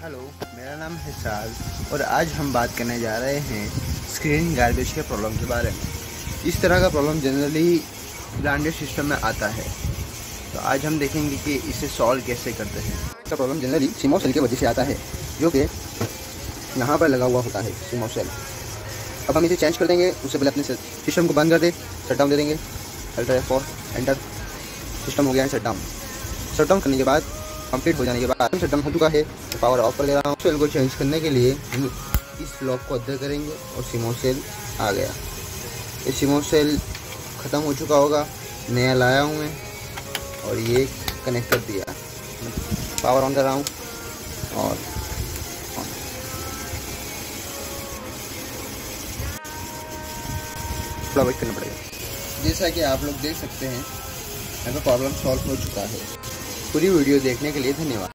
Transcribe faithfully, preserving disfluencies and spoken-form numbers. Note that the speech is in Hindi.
हेलो, मेरा नाम है साज और आज हम बात करने जा रहे हैं स्क्रीन गार्बेज के प्रॉब्लम के बारे में। इस तरह का प्रॉब्लम जनरली ब्रांडेड सिस्टम में आता है, तो आज हम देखेंगे कि इसे सॉल्व कैसे करते हैं। इसका प्रॉब्लम जनरली सीमॉस सेल की वजह से आता है, जो कि यहाँ पर लगा हुआ होता है सीमॉस सेल। अब हम इसे चेंज कर देंगे। उससे पहले अपने सिस्टम को बंद कर दे, शट डाउन दे देंगे। Alt F four enter. System हो गया है शट डाउन। शट डाउन करने के बाद कंप्लीट हो जाने के बाद शट डाउन हो चुका है, तो पावर ऑफ कर दे रहा हूँ। सेल को चेंज करने के लिए हम इस लॉक को अंदर करेंगे और सीमॉस सेल आ गया। ये सीमॉस सेल ख़त्म हो चुका होगा, नया लाया हूँ मैं और ये कनेक्ट कर दिया। पावर ऑन कर रहा हूँ और थोड़ा वेट करना पड़ेगा। जैसा कि आप लोग देख सकते हैं, यहाँ पर प्रॉब्लम सॉल्व हो चुका है। पूरी वीडियो देखने के लिए धन्यवाद।